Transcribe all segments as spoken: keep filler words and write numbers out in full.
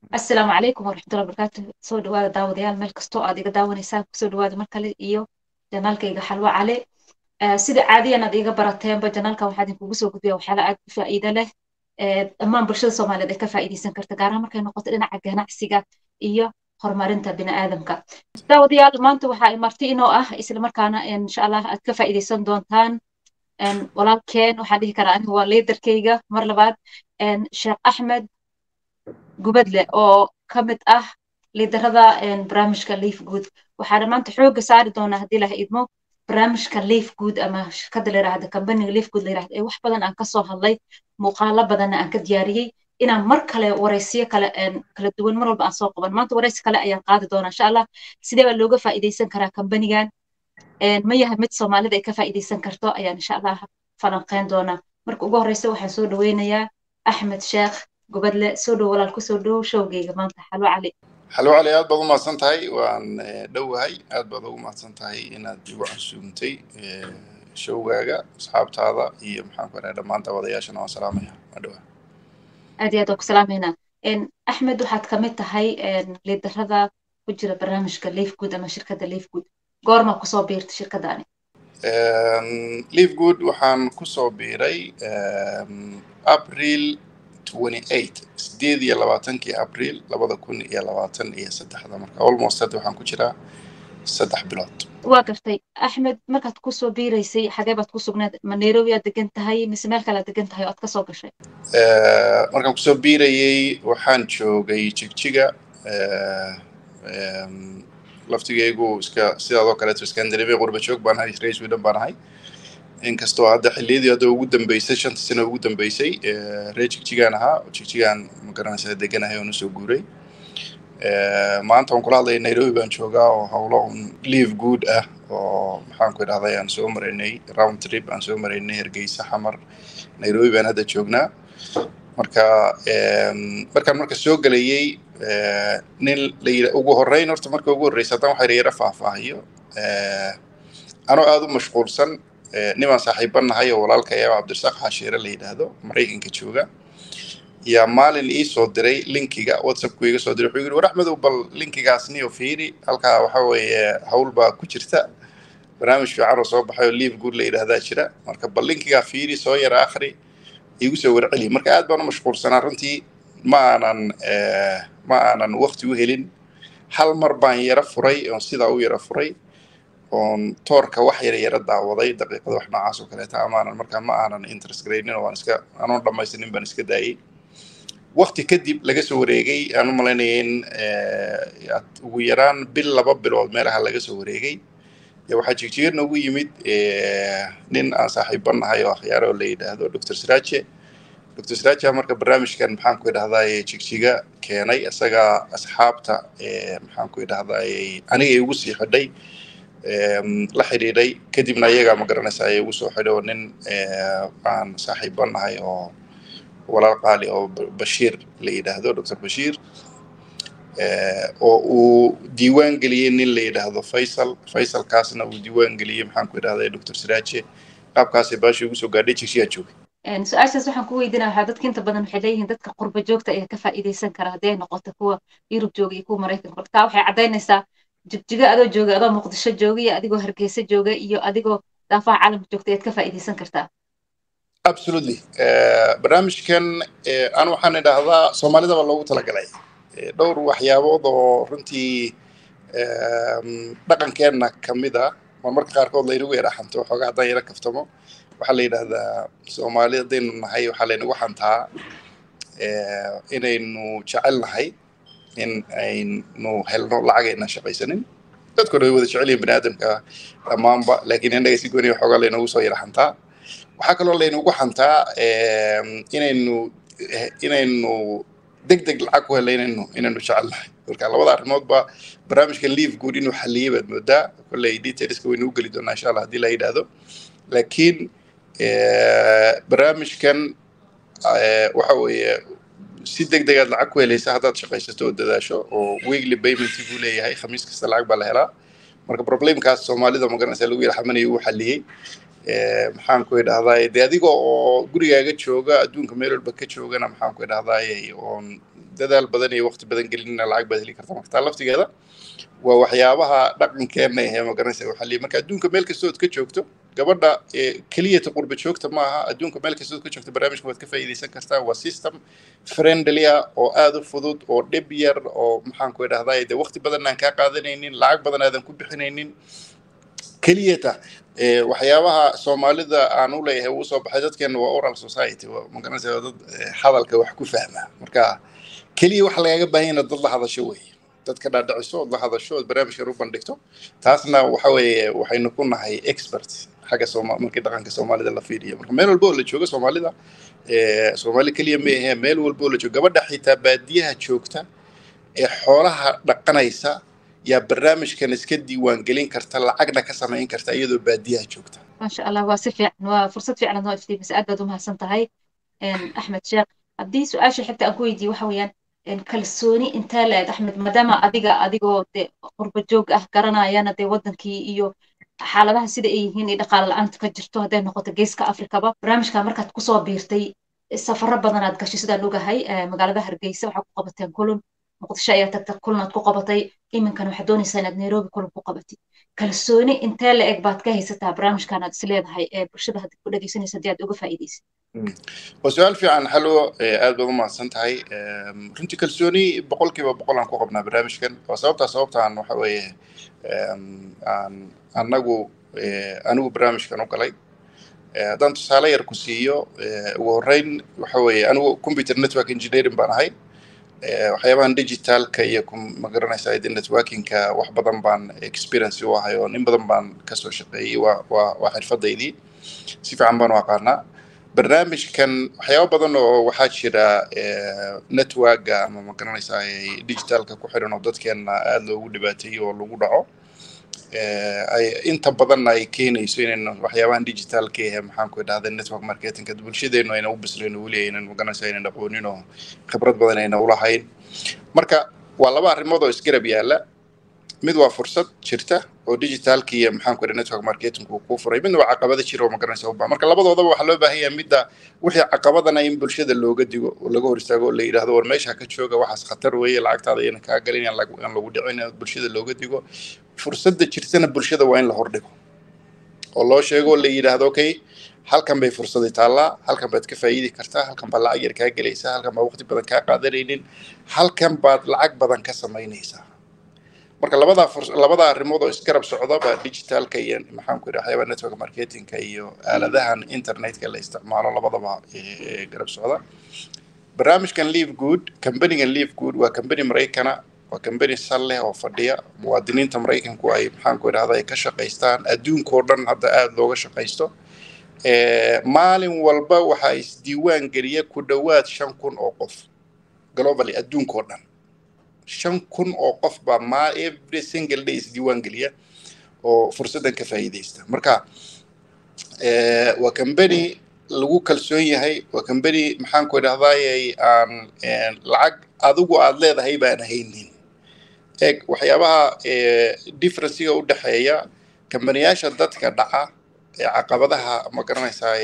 السلام عليكم ورحمة الله وبركاته. soo dhawaada daawadayaal meel kastoo aad iga daawanaysaan kusoo dhawaada mar kale iyo janaalkayga xalwa cali. Eh, sida caadiyan aad iga barateenba janaalka waxaa idinkugu soo gudbiya waxyaala aad u faa'iido leh, eh, dhammaan bulshada soomaaliyeed ay ka faa'iidaysan karta gaar ahaan markay noqoto dhinaca ganacsiga iyo horumarinta bini'aadamka. Daawadayaal maanta waxaa i marti inoo ah isla markaana insha allah aad ka faa'iidaysan doontaan. En, walaalkeen waxaan dhihi karaa anigu waa liidarkayga mar labaad, en, sheekh axmed gubadle oo ka mid ah liidarada barnaamijka Leaf Good. waxaana maanta xooga saari doonaa haddii ilaha idmo barnaamijka Leaf Good ama shirkadda la yiraahdo kambaniga Leaf Good la yiraahdo ee wax badan aan ka soo hadlay, muuqaalo badanna aan ka diyaariyey inaan mar kale waraysiyo kale een kala duwan mar walba aan soo qaban. maanta waraysi kale ayaan qaadi doonaa insha allah. sidee baa looga faa'iidaysan karaa kambanigan, een ma yahay mid soomaalida ay ka faa'iidaysan karto ayaan insha allah falanqeyn doonaa. marka ugu horreysa waxaan soo dhaweynayaa axmed sheekh gubadle. soo dhow walaal, kusoo dhow showgayga maanta xalwo cali. حلو علي aad baad u mahadsan tahay waan dhowahay aad baad ugu mahadsan tahay inaad igu casuumtay showgaaga asxaabtaada iyo maxaan ku raadhaa dhammaan daawadayaashana waan salaamaya ma dhawa aad iyo aad waan ku salaameynaa. een axmed waxaad ka mid tahay een liidarada ku jira barnaamijka Leaf Good ama shirkadda Leaf Good. goorma kusoo biirtay shirkaddaani? Leaf Good waxaan kusoo biiray April twenty-eight sideed iyo labaatankii April labada kun iyo labaatan iyo saddexda marka almost hadda waxaan ku jiraa saddex bilood. waa gartay axmed, markaad kusoo biiraysay xagee baad ku sugnayd? ma Nairobi aad degan tahay mise meel kale aad degan tahay oo aad ka soo gashay? markaan kusoo biirayay waxaan joogay Jigjiga, laftigaygu iska sidaadoo kaleeto Scandinavia qurba joog baan ahay, reer Sweden baan ahay. inkastoo hadda xilliyadii hadda ugu dambeysay shanta sano ugu dambeysay reer Jigjigaan ahaa Jigjigaan ma garanaysaa deganahay oo soo guuray. maanta waan kula hadlay Nairobi baan joogaa oo hawlo Leaf Good ah oo maxaan ku idhahdaa aan soo maraynay round trip aan soo maraynay Hargeysa, Xamar, Nairobi baan hadda joognaa. marka markaan marka soo galayay nin la ugu horreyn horta marka ugu horreysay haddaan waxay yara faahfaahiyo anoo aad u mashquulsan niman saaxiibanahay oo walaalkay Cabdirasaaq Xashiire la yiraahdo Mareykanka jooga yaa maalin ii soo diray linkiga WhatsApp ku iga soo diray. wuxuu yiri war Axmed bal linkigaas niyo fiiri halka waxa weeye hawl baa ku jirta barnaamij fiican oo soo baxay oo Leaf Good la yiraahdaa jira, marka bal linkiga fiiri soo yara akhri igu soo warceli. marka aad baan u mashquulsanaa runtii ma aanan ma aanan waqti u helin. hal mar baan yara furay oo sida u yara furay on toorka wax yar yara daawaday daqiiqada wax noocaas oo kale taa maanan markaa ma aanan interest gareynin oo waan iska aanan dhamaysanin baan iska daayay. waqti kadib laga soo wareegay aan u malaynayay in ugu yaraan bil laba bilood meelaha laga soo wareegay ya waxaa Jigjiga noogu yimid nin aan saaxiibanahay oo akhyaaro la yiraahdo Doctor Siraaje. Doctor Siraaje marka barnaamijkan maxaan ku idhahdaa Jigjiga keenay isaga asxaabta maxaan ku idhahdaa aniga igu sii xidhay la xiriiray kadibna iyaga ma garanaysaa ay ugu soo xidho nin aan saaxiibanahay oo walaal qaali oo Bashiir la yiraahdo Doctor Bashiir oo uu diiwaan geliyay nin la yiraahdo Faisal Faisal kaasna uu diiwaan geliyay maxaan ku idhahdaa Doctor Siraaje. qaabkaas ay baashi ugu soo gaadhay Jigjiga joogay. een su'aashaas waxaan ku weydiinaa waxaa dadka inta badan waxay leeyihiin dadka qurba joogta ayaa ka faa'iidaysan kara haddii ay noqoto kuwa Yurub jooga iyo kuwa Mareykanka. marka waxay caddaynaysaa Jigjiga adoo jooga adoo Muqdisho jooga iyo adigoo Hargeysa jooga iyo adigoo daafaha caalamka joogta ayaad ka faa'iidaysan kartaa. Absolutely. barnaamijkan aan waxaan idhahdaa Soomaalida baa loogu talagalay dhowr waxyaabood oo runtii dhaqankeena kamid ah marmarka qaarkood la inagu yaraxanto waxoogaa haddaan yara kaftamo. waxaa la yidhaahdaa Soomaalida haddaynu nahay waxaa laynagu xantaa inaynu jecel nahay in aynu helno lacag aynan shaqaysanin. dadku way wada jecel yihiin bini'aadamka dhammaanba, laakiin innaga si gooni waxoogaa laynagu soo yara xantaa. waxaa kaloo laynagu xantaa inaynu inaynu degdeg lacag ku helno inaynu inaynu jecel nahay. marka labada arrimoodba barnaamijka Leaf Good inuu xalliyay baad moodaa. kolley detailska waynu u geli doonaa insha allah haddii la yidhaahdo. laakiin barnaamijkan waxa weeye si degdeg aad lacag ku helaysa haddaad shaqaysato oo dadaasho oo weekly payment buu leeyahay, khamiis kasta lacag baa la helaa. marka problemkaas Soomaalida ma garanaysaa lagu yara xamanayay uu xalliyay. maxaan ku idhahdaa dee adiga oo gurigaaga jooga adduunka meel walba ka joogana maxaan ku idhahdaa oon dadaal badan iyo waqti badan gelinina lacag baad heli kartaa marka taa laftigeeda waa waxyaabaha dhaqankeena ee magaranaysa waxa li marka adduunka meel kasta oo ka joogto gabadha kaliya ta qurba joogta ma aha adduunka meel kasta oo ka joogto barnaamijka waad ka faa'iideysan kartaa waa system friendly oo aad u fudud oo dhib yar oo maxaan ku idhahdaa de waqti badan aan ka qaadanaynin lacag badan aadan ku bixinaynin kaliya ta waxyaabaha Soomaalida aan u leeyahay uu soo baxay dadkeena waa oral society waa magaranaysa dad hadalka wax ku fahma marka kaliya wax laga baahan yahay dad la hadasho weey dadka dhaadhiciso la hadasho barnaamijka u bandhigto taasna waxa weeye waxaynu ku nahay experts xagga Soomaali markii dhaqanka Soomaalida la fiiriyo marka meel walba oo la joogo Soomaalida ee Soomaali kaliya ma aha meel walba oo la joogo gabadha xitaa baadiyaha joogta ee xoolaha dhaqanaysa ya barnaamijkan iska diiwaan gelin karta lacagna ka sameyn karta iyadoo baadiyaha joogta ma sha Allah waa si fiican waa fursad fiican oo iftii bas aad baad u mahadsan tahay Axmed Sheekh haddii su'aasha xigta aan ku weydiiyo waxa weeyaan kalsooni inta leeg Axmed maadaama adiga adigoo qurba joog ah garanayana de wadankii iyo xaaladaha sida ay yihiin ee dhaqaale la'aanta ka jirto haday noqoto geeska Afrikaba barnaamijka markaad ku soo biirtay safaro badan aad gashay sidaan ogahay magaalada Hargeysa waxa ku qabateen kulan muqdisho ayaa tagtay kulan ku qabatay iminkan waxa doonaysaa inaad Nairobi kulan ku qabatay kalsooni inta leeg baad ka haysataa barnaamijkan aad isleedahay ee bulshada hadda ku dhageysanaysa hadii aad uga faa'iideysid وسؤال في عن حلو aad baad u mahadsan tahay runtii kalsooni boqolkiiba boqol aan ku qabnaa barnaamijkan oo sababta sababta aan waxa weeye aan anagu anigu barnaamijkan u galay haddaan tusaale yar ku siiyo ugu horreyn waxa weeye anigu computer network engineering baan ahay waxyaabahan digitalka iyo magaranaysaa id networkingka wax badan baan experience u ahay oo in badan baan kasoo shaqeeyay waa waa xirfadeydii si fiican baan u aqaanaa barnaamijkan waxyaabo badan oo waxaa jira network ama magaranaysaa digitalka ku xiran oo dadkeena aad loogu dhibaateeyo oo lagu dhaco ay inta badan ay keenayso in waxyaabahan digitalka ee maxaan ku idhahdaa network marketing bulshadeenu ayna u bisleen wali ayna magaranaysaa inay aqoonin oo khibrad badan ayna u lahayn marka waa laba arrimood oo isgarab yaala mid waa fursad jirta oo digitalka iyo maxaan ku idhahdaa network marketing ku ku furay midna waa caqabado jira oo magaranaysaa u baahan marka labadoodaba waxa loo baahan yahay midda wixii caqabadana in bulshada looga digo oo laga hor istaago la yiraahdo war meesha ka jooga waxaas khatar weeye lacagtaada in ka galin in lagu dhicin bulshada looga digo fursadda jirtana bulshada waa in la hordhigo oo loo sheego la yiraahdo okay halkan bay fursad taala halkan baad ka faa'iidi kartaa halkan baad lacag yar ka galaysaa halkan baad waqti badan ka qaadanaynin halkan baad lacag badan ka samaynaysaa marka labada labada arrimood oo isgarab socda ba digitalka iyo maxaan ku idhahdaa network marketingka iyo aaladahan internetka la isticmaalo labadaba ee garab socda barnaamijkan Live Good company-gan Live Good waa company Mareykan waa company sale oo fadhiya muwaadiniinta Mareykanku ay maxaan ku idhahdaa ay ka shaqeystaan adduunka oo dhan hadda aad looga shaqeysto ee maalin walba waxa isdiiwaan geliya ku dhawaad shan kun oo qof globally adduunka oo dhan shan kun oo qof ba ma every single day isdiiwaan geliya oo fursadan ka faa'iideysta marka ee waa company lagu kalsoon yahay waa company maxaan ku idhahdaa aan lacag adigu aad leedahay baan haynin eeg waxyaabaha difference-ga u dhaxeeya kambaniyasha dadka dhaca ee caqabadaha ma garanaysaa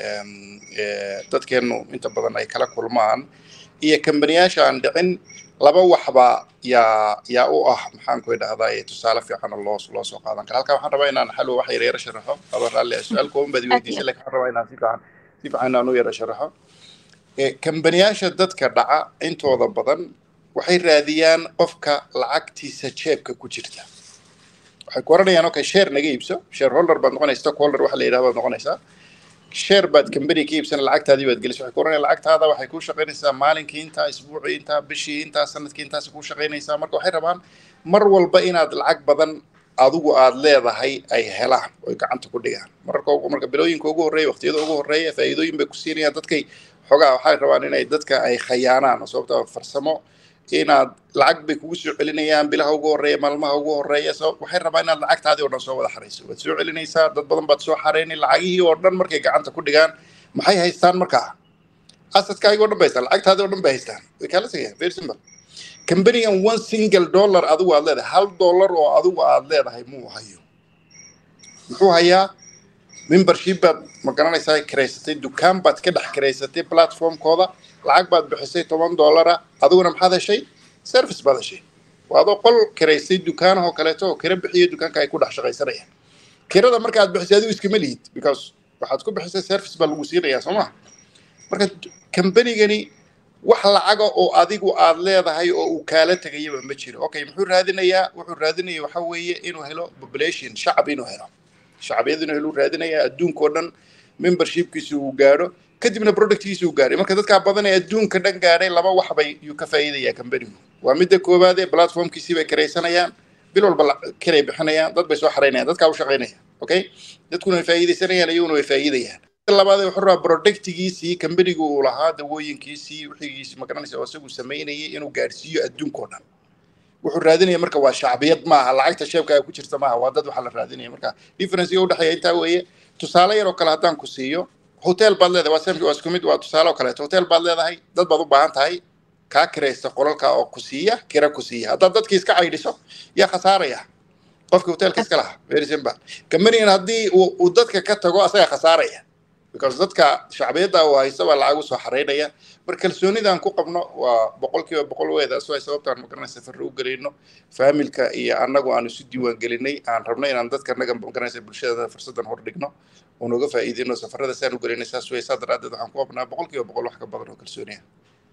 ee dadkeenu inta badan ay kala kulmaan iyo kambaniyasha aan dhicin laba waxba ya ya u ah maxaan ku idhahdaa tusaale fiican loo loo soo qaadan karo halka waxaan rabaa inaan xalwo wax yar yar sharaxo adoon raalli su'aal kooban baad weydiisay laakiin waxaan rabaa inaan si fiican si fiican aan u yar sharaxo ee kambaniyasha dadka dhaca intooda badan waxay raadiyaan qofka lacagtiisa jeebka ku jirta waxay ku oranayaan okay share naga iibso shareholder baad noqonaysaa stockholder waxa la yiraahdo baad noqonaysaa share baad company ka iibsan lacagtaadii baad gelisay waxay ku oranayaan lacagtaada waxay ku shaqeynaysaa maalinkii inta isbuucii inta bishii inta sanadkii intaas ku shaqeynaysaa marka waxay rabaan mar walba inaad lacag badan adigu aad leedahay ay helaan oo gacanta ku dhigaan marka marka bilooyinka ugu horeeyay waqtiyada ugu horeeyay faa'iidooyin bay ku siinayaan dadkay xogaa waxay rabaan inay dadka ay khayaanaan sababtoo farsamo inaad lacag bay kugu soo celinayaan bilaha ugu horeeya maalmaha ugu horeeya soo waxay rabaan inaad lacagtaadii oo dhan soo wada xareyso waad soo celinaysaa dad badan baad soo xareynay lacagihii oo dhan markay gacanta ku dhigaan maxay haystaan markaa asadkaaga oo dhan bay haystaan lacagtaadii oo dhan bay haystaan way kala tagayaan very simple company-gan one single dollar adigu aad leedahay hal dollar oo adigu aad leedahay muu hayo muxuu hayaa membership baad ma garanaysaa kireysatay dukaan baad ka dhex kireysatay platformkooda lacag baad bixisay toban dollara adiguna maxaad heshay service baad heshay waadoo qol kiraysay dukaanahoo kaleeto oo kira bixiyo dukaanka ay ku dhex shaqaysanayaan kirada markaad bixisay adigu iskama lihid because waxaad ku bixisay service baa lagu siinayaa soo maha marka kambanigani wax lacaga oo adigu aad leedahay oo uu kaala tagayaba ma jiro okay muxuu raadinayaa wuxuu raadinayaa waxa weeye inuu helo population shacab inuu helo shacabiyada inuu helo raadinayaa adduunka oo dhan membershipkiisa uu gaadho kadibna productkiisa uu gaadhay marka dadka badan ee adduunka dhan gaadhay laba wax bay uu ka faa'iidayaa kambanigu waa midda koowaad ee platformkiisii bay karaysanayaan bil walba kiray bixinayaan dad bay soo xareynayaan dadka u shaqaynaya okay dadkuna way faa'iidaysanayaan iyaguna way faa'iidayaan labaad wuxuu rabaa productgiisii kambanigu uu lahaa dawooyinkiisii wixigiisii ma garanaysa oo isagu sameynayay inuu gaarsiiyo adduunka oo dhan wuxuu raadinaya marka waa shacbiyad maaha lacagta sheebka ku jirta maaha waa dad waxa la raadinaya marka difference u dhaxeeya inta weeye tusaale yar oo kale haddaan ku siiyo hotel baad leedahay waa samki waa isku mid waa tusaale oo kale hotel baad leedahay dad baad u baahan tahay ka kiraysta qolalka oo ku siiya kira ku siiya haddaad dadkii iska caydhiso yaa khasaaraya qofka hotelka iska lahaa very simple kambanigan haddii uu dadka ka tago asaga khasaaraya because dadka shacbiyada oo haysta waa lacag u soo xareynaya marka kalsoonidaan ku qabno waa boqolkiiba boqol weeda soo ay sababtaan ma garanaysa safar u galeyno familka iyo annagu aan isu diiwaan gelinay aan rabno inaan dadka naga ma garanaysa bulshada fursadan hor dhigno oo nooga faa'iideyno safarada saan u galeynay saas way saadaraadad waxaan ku qabnaa boqolkiiba boqol wax ka badan oo kalsooniya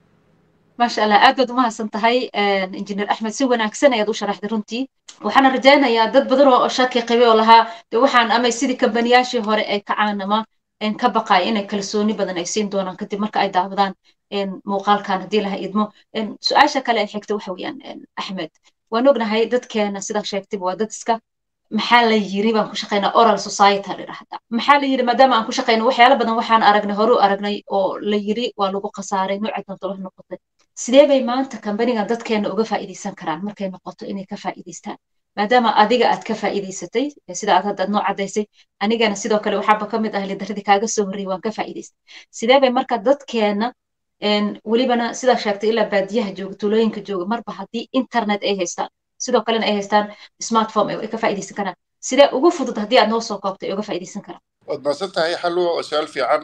ما شاء الله أدود ما سنتهاي إنجنير أحمد سوى ناكسنا يدو شرح درنتي وحنا رجعنا يا دد بدرو شاكي قوي ولها وحنا أما يصير كمبنياشي هور كعانة ما إن كبقى إن كلسوني بدنا يصير دونا كتب مركا أي دعوان إن موقال كان دي لها إدمو إن سؤال شكله حكته وحويان إن أحمد ونقنا هاي دد كان سيدك شاكتب ودد سكا محل يجري بان كشقينا أورال سوسايتي هري راح محل يجري ما دام أن كشقينا وحياة بدنا وحنا أرجنا هرو أرجنا أو ليجري ولو قصاري نوعدنا طلع نقطة sidee bay maanta kambanigan dadkeena uga faa'iideysan karaan markay noqoto inay ka faa'iideystaan maadaama adiga aad ka faa'iideysatay sida aad hadda noo cadaysay anigana sidoo kale waxaaba ka mid ah lidaradii kaaga soo horreeyay waan ka faa'iideystay sidee bay marka dadkeena welibana sidaa sheegtay ilaa baadiyaha jooga tuulooyinka jooga marba haddii internet ay haystaan sidoo kalena ay haystaan smartphone ay ka faa'iideysan karaan sidee ugu fudud haddii aad noo soo koobtay ay uga faa'iideysan karaan waad mahadsan tahay xalwo oo su'aal fiican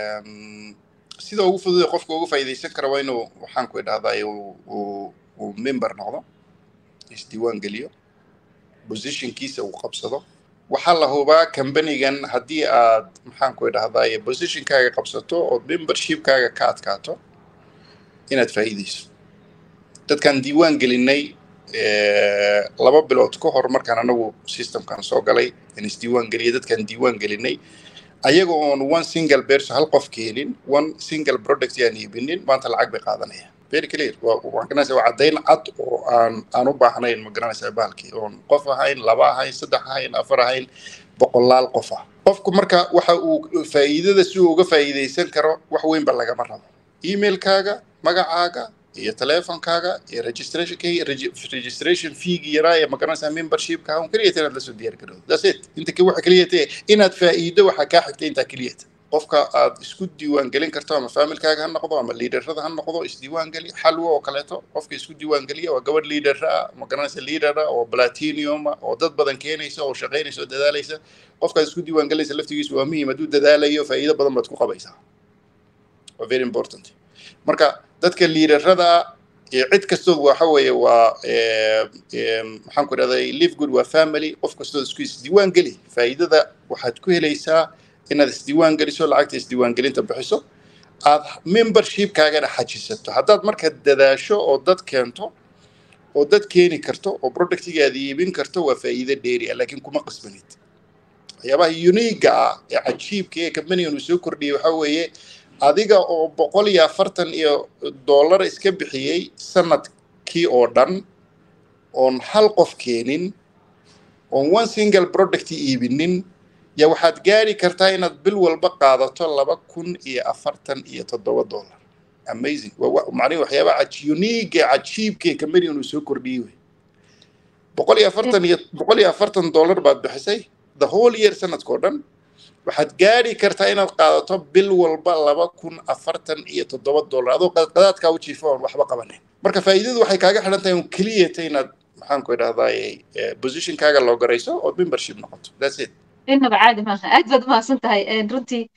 sida ugu fudud qofka ugu faa'iideysan kara waa inuu waxaan ku idhaahdaa uu uu member noqdo isdiiwaan geliyo positionkiisa uu qabsado waxaa la hubaa kambanigan haddii aad maxaan ku idhaahdaa positionkaaga qabsato oo membershipkaaga ka adkaato inaad faa'iideyso dadkan diiwaan gelinay laba bilood ka hor markaan anagu systemkan soo galay in isdiiwaan geliya dadkan diiwaan gelinay ayaga oon one single person hal qof keenin one single product yaan iibinin maanta lacag bay qaadanaya very clear waan garanaysaa waa caddayn cad oo aan aan u baahnayn ma garanaysaa bahalkii oon qof ahayn laba ahayn saddex ahayn afar ahayn boqolaal qof ah qofku marka waxa uu faa'iidada si uu uga faa'iideysan karo wax weyn ba lagama rabo emailkaaga magacaaga iyo teleefonkaaga iyo registrationkaaga registration feegi yaraa ee ma garanaysaa membershipka un kaliya inaad la soo diyaar garowdo that's it inta ka waxa kaliya tahay inaad faa'iido waxa ka xigtay inta kaliya qofka aad isku diiwaan gelin karto ama familkaaga ha noqdo ama leaderada ha noqdo isdiiwaan geli xalwo oo kaleeto qofka isku diiwaan geliya waa gabadh leader ah ma garanaysaa leader ah oo platinum oo dad badan keenaysa oo shaqaynaysa oo dadaalaysa qofka isku diiwaan galaysa laftigiisu waa muhiim hadduu dadaalayo faa'iido badan baad ku qabaysaa waa very important marka dadka leaderada iyo cid kastoo waxa weeye waa maxaan ku idhahdaa live good waa family qof kastoo isku isdiiwaan geli faa'iidada waxaad ku helaysaa inaad isdiiwaan geliso lacagta isdiiwaan gelinta bixiso aad membershipkaagana xajisato haddaad marka dadaasho oo dad keento oo dad keeni karto oo productigaada iibin karto waa faa'iido dheeri ah laakiin kuma qasbanid waxyaabaha unique ah ee cajiibka ee kambanigan uu soo kordhiyey waxaa weeye adiga oo boqol iyo afartan iyo dollar iska bixiyey sanadkii oo dhan oon hal qof keenin oon one single product iibinin ya waxaad gaari kartaa inaad bil walba qaadato laba kun iyo afartan iyo toddoba dollar amazing macnaheedu waxyaabaha unique ee cajiibka ee kambanigan uu soo kordhiyey wey boqol iyo afartan iyo boqol iyo afartan dollar baad bixisay the whole year sanadkoo dhan waxaad gaari kartaa inaad qaadato bil walba laba kun afartan iyo toddoba dollar adoo qadaadkaa u jiifo oon waxba qabanin marka faa'iidadu waxay kaaga xidhan tahay un keliya ta inaad maxaan ku idhahdaa positionkaaga loo garayso oo membership noqoto that's it إنه بعد ما أجد ما سنتهاي رنتي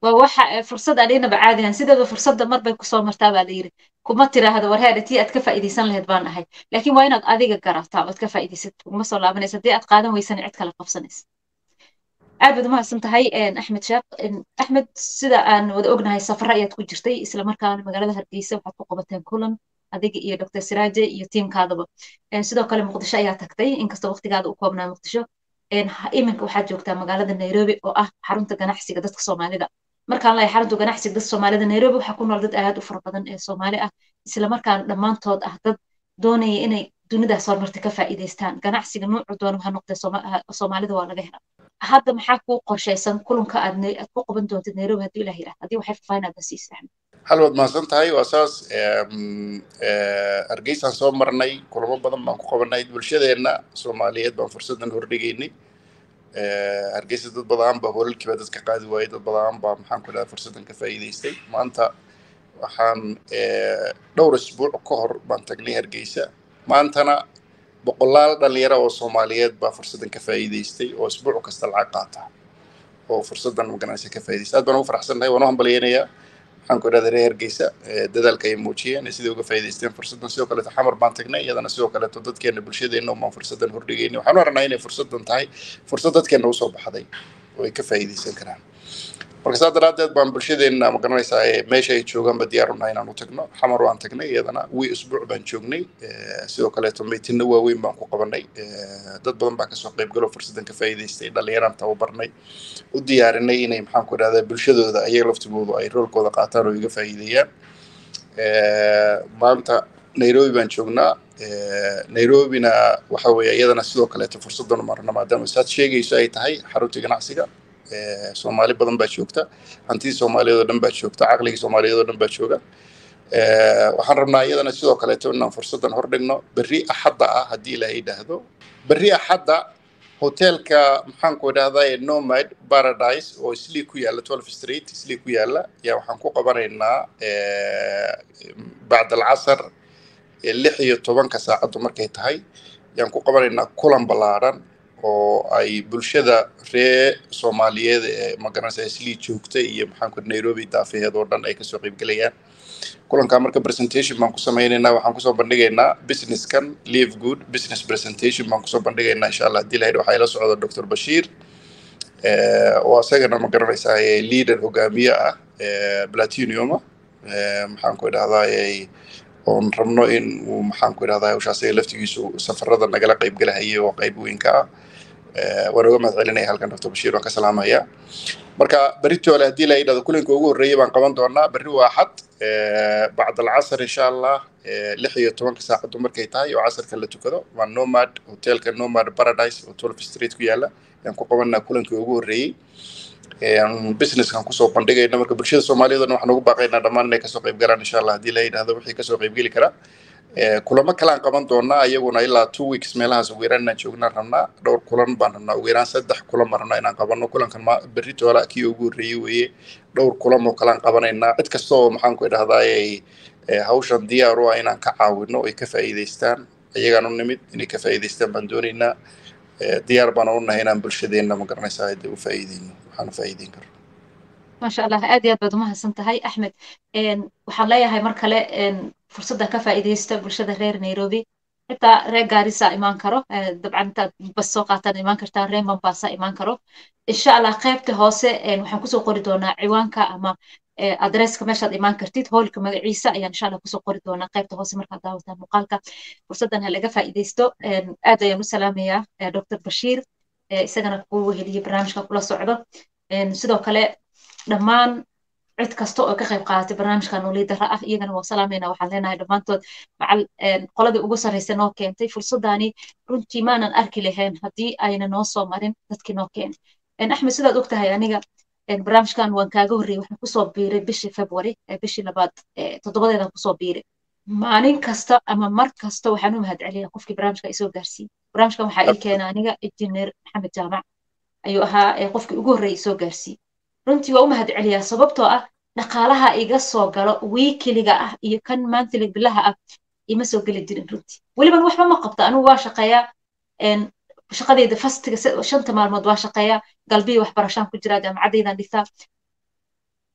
ووحى فرصة علينا بعادها سيدا فرصة مر بيكسو مرتابة ليري كما ترى هذا ورها تي أتكفى إذا سن لهد بان هاي لكن وين أديك جرافتا أتكفى إذا ست وما صار لابن يصدق أتقادم ويسن عد كلا قفصنس أبد ما سنت هاي إن أحمد شاق إن أحمد سيدا أن ودأجنا هاي السفر رأيت كجرتي إسلام مركان مجال هرقيسة وحط قبتين كلن أديك إيه دكتور سراج يتيم كاذب إن سيدا كلام مقدشة يا تكتي إن كست وقت قاعد أقومنا مقدشة إن إيمن كوحد جوكتا مجال نيروبي أو أه حرمت جناحسي قدرت الصومالي ده markaan la xarintu ganacsiga dad Soomaalida Nairobi waxa ku nool dad aad u fara badan ee Soomaali ah isla markaan dhamaantood ah dad doonaya inay dunida soo marti ka faa'iideystaan ganacsiga noocu doon waxa noqday Soomaalida waa laga helaa hadda maxaa ku qorshaysan kulanka aad aad ku qaban doontid Nairobi hadii Ilaahay yiraahdo hadii waxay faahfaahinada siisaan halwad ma santahay wasaas argeysan soo marnay kulamo badan baan ku qabanay bulshadeena Soomaaliyeed baan fursadan hordhigeynay hargeysa dad badan baa hoolkiiba dadka qaadi waayay dad badan baa maxaan ku dhahay fursadan ka faa'iideystay maanta waxaan dhowr isbuuc ka hor baan tagnay hargeysa maantana boqolaal dhalinyaro oo Soomaaliyeed baa fursadan ka faa'iideystay oo isbuuc kasta lacag qaata oo fursadan ganacsi ka faa'iideystay aad baan ugu faraxsanahay waan u hambalyeynaya waxaan ku dhahay hargeysa dadaalka ay muujiyeen sidoo uga faa'iideysteen fursadan sidoo kale xamar baan tagnay iyadana sidoo kale dadkeena bulshadeena oo fursadan hordhigeynay waxaan aragnaa inay fursadan tahay fursad dadkeena u soo baxday oo ay ka faa'iideysan karaan marka saad daraadeed baan bulshadeena ma garanaysaa meesha ay joogaan ba diyaar u nahay inaan u tagno xamar waan tagnay iyadana wii usbuuc baan joognay sidoo kale tomatina waaweyn baan ku qabanay dad badan baa ka soo qayb galo fursadan ka faa'iideystay dhalinyarada tababarnay u diyaarinay inay maxaan ku dhahdaa bulshadooda ayaga laftigooda ay roolkooda qaataan oo iga faa'iideeyaan maanta Nairobi baan joognaa Nairobina waxa weeye iyadana sidoo kale fursadan u marna maadaama saad sheegayso ay tahay xarunta ganacsiga Soomaali badan baa joogta hanti Soomaaliyeed oo dhan baa joogta aqliga Soomaaliyeed oo dhan baa jooga waxaan rabnaa iyadana sidoo kale inaan fursadan hor dhigno berri axadda ah hadii Ilaahay yiraahdo berri axadda hotelka maxaan ku dhahdaa Nomad Paradise oo isli ku yaala twelve Street isli ku yaala yaa waxaan ku qabanaynaa bacda al-casr lix iyo tobanka saacad markay tahay yaan ku qabanaynaa kulan balaaran oo ay bulshada reer Soomaaliyeed ee magaranaysa isli joogta iyo maxaan ku Nairobi daafeed oo dhan ay ka soo qayb galayaan kulanka marka presentation baan ku sameeynaa waxaan ku soo bandhigaynaa business kan live good business presentation baan ku soo bandhigaynaa insha Allah hadii Ilaahay waxa ila socdo Doctor Bashir ee oo asagana magaranaysa leader hogaamiye ah ee Platinum ee maxaan ku dhahdaa oon rabno in uu maxaan ku dhahdaa hawshaas laftigiisu safarada nagala qayb galahay oo qayb weyn ka ah waan uga mahadcelinaya halkan Doctor Bashir waan ka salaamaya marka berito la hadii la yiraahdo kulanka ugu horeeyay baan qaban doonaa berri waa xad bacda al-casr insha Allah lix iyo tobanka saacad markay tahay oo casarka la tukado waa Nomad hotelka Nomad Paradise oo twelve Street ku yaala yaan ku qabanaa kulanka ugu horeeyay ee business kan ku soo bandhigayna marka bulshada Soomaaliyeed waxaan ugu baaqaynaa dhamaan inay ka soo qayb galaan insha Allah hadii la yiraahdo wixii ka soo qayb gali kara ee kulamo kala aan qaban doonaa ayaguna ilaa two weeks meelahaas ugu yaraan joognaa rabnaa dhowr kulan baan rabnaa ugu yaraan saddex kulan baan rabnaa inaan qabano kulankan ma berri toona kii ugu horeeyay weeye dhowr kulan oo kala aan qabanaynaa cid kasta oo maxaan ku idhahdaa ay hawshan diyaar u ah inaan ka caawino ay ka faa'iideystaan ayagaan u nimid inay ka faa'iideystaan baan doonaynaa diyaar baan u nahay inaan bulshadeena ma garanaysaa ay u faa'iideyno waxaan faa'iideyn karo ما شاء الله aad iyo aad baad uma hasantahay Axmed een waxaan leeyahay mar kale een fursada ka faa'iideysta bulshada reer Nairobi xitaa reer Garissa imaan karo dabcan inta bas soo qaataan imaan kartaan reer Mombasa imaan karo insha Allah qaybta hoose een waxaan ku soo qori doonaa ciwaanka ama adresska meeshaad imaan kartid hoolka magaciisa ayaan insha Allah ku soo qori doonaa qaybta hoose marka daawataan muuqaalka fursadan ha laga faa'iideysto een aad ayaan u salaamayaa Doctor Bashir isagana ku weheliye barnaamijka kula socdo een sidoo kale dhammaan cid kasta oo ka qayb qaadatay barnaamijkan oo liidar ah iyagana waa salaameena waxaan leenahay dhamaantood macal qoladii ugu sarreysay noo keentay fursadani runtii maanan arki lahayn haddii ayna noo soo marin dadkii noo keenay een Axmed sidaad ogtahay aniga een barnaamijkan waan kaaga horreeyay waxaan kusoo biiray bishii February ee bishii labaad toddobadeedan kusoo biiray maalin kasta ama mar kasta waxaan u mahadceliyaa qofkii barnaamijka isoo gaarsiiyey barnaamijkan waxaa ii keenay aniga injineer Maxamed Jaamac ayuu ahaa qofkii ugu horreeyay isoo gaarsiiyey runtii waa u mahadceliyaa sababtoo ah dhaqaalaha iga soo galo weekliga ah iyo kan monthly bilaha ah ima soo gali jirin runtii waliba waxba ma qabta anigu waa shaqeeyaa een shaqadayda fastiga shanta maalmood waa shaqeeyaa galbiga waxbarashaan ku jira jaamacadaydan dhigtaa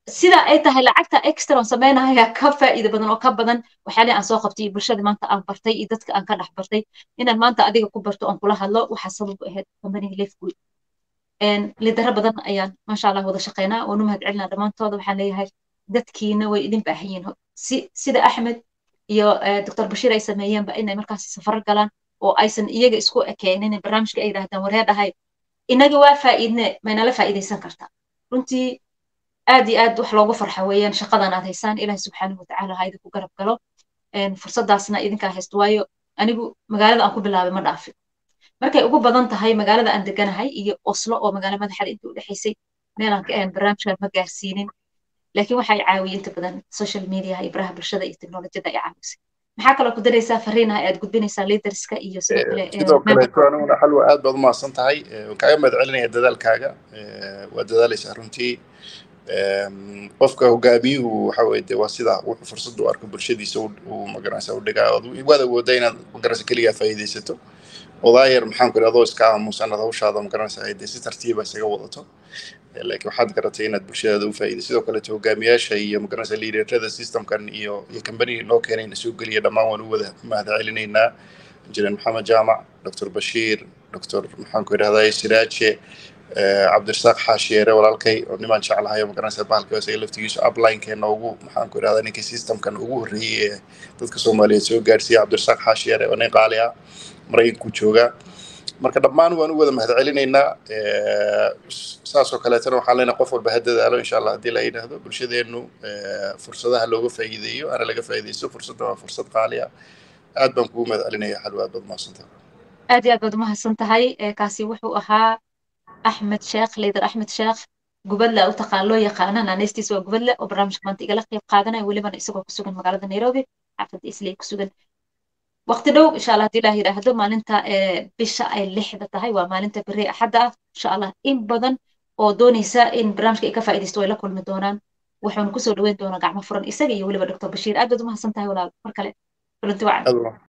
sida ay tahay lacagta extra on sameynaya ka faa'iido badan oo ka badan waxyaalihi aan soo qabtay iyo bulshada maanta aan bartay iyo dadka aan ka dhex bartay inaan maanta adiga ku barto oon kula hadlo waxaa sabab u ahayd companiga Lifegood lidaro badan ayaan maasha allah wada shaqeynaa oonu mahad celinaa dhammaantooda waxaan leeyahay dadkiina way idin baahan yihiin si sida axmed iyo doctor bashiir ay sameeyeenba inay markaasi safar galaan oo aysan iyaga isku ekeenin barnaamijka ay yidhaahdaan waree dhahay inaga waa faa'iidne maynala faa'iidaysan kartaa runtii aad iyo aad wax loogu farxa weeyaan shaqadan aad haysaan ilaahi subxaanahu watacaala ha idinku garab galo fursadaasna idinkaa haysto waayo anigu magaalada aan ku bilaabay ma dhaafin markay ugu badan tahay magaalada aan deganahay iyo oslo oo magaalo madaxda inta u dhexaysay meelaan ka ahan barnaamijkan ma gaarsiinin laakiin waxay caawiyey inta badan social media iyo baraha bulshada iyo teknolojiyada ay caawisay maxaa kaloo ku daraysaa fariinaha aad gudbinaysaa leaderska iyo sidoo kale sidoo kaleeto aniguna xalwa aad baad umahadsan tahay kaaga mahad celinaya dadaalkaaga waa dadaalaysaa runtii qofka hogaamiyuhu waxa weye de waa sida wuxuu fursad u arko bulshadiisa uu magaranaysa u dhigaa waad awoodaa inaad magaranaysa keligaa faa'iidaysato odaayar maxaan ku idhahdo iska aamusan ad hawshaada magaranaysa de si tartiiba isaga wadato laakiin waxaad garatay inaad bulshadaada u faa'iiday sidoo kaleeto hogaamiyaasha iyo magaranaysa liiderada systemkan iyo iyo company loo keenay in soo geliya dhammaan waan u wada mahad celinaynaa injineer maxamed jaamac doctor bashiir doctor maxaan ku idhahdaa siraaje cabdirasaaq xaashiyeere walaalkay oo nimaan jeclahay magaranaysa bahalka isaga laftigiisu upline-keena ugu maxaan ku idhahdaa ninka systemkan ugu horreeyey ee dadka soomaaliyeed soo gaarsiiyey cabdirasaaq xaashiyeere oo nin qaali ah maraykanku jooga marka dhammaan waan u wada mahad celinaynaa saasoo kaleetana waxaan leenahay qof walba ha dadaalo insha allah haddii la yidhaahdo bulshadeennu fursadaha looga faa'iideeyo ana laga faa'iidaysto fursadda waa fursad qaali ah aad baan kugu mahad celinaya xalwa aad baad umahadsan tahay aad iyo aad baad umahadsan tahay kaasi wuxuu ahaa axmed sheekh leader axmed sheekh gubadle u taqaan loo yaqaana naanaystiisa waa gubadle oo barnaamijka maanta igala qayb qaadanaya welibana isagoo ku sugan magaalada nairobi xaafadda islay ku sugan waqti dhow insha allah haddii ilaah yidhaahdo maalinta bisha ay lixda tahay waa maalinta beri axadda ah insha allah in badan oo doonaysa in barnaamijka ay ka faa'iidaysto way la kulmi doonaan waxaanu kusoo dhaweyn doonaa gacmo furan isaga iyo weliba doctor bashiir aad baad umahadsan tahay walaal mar kale kulanti wacan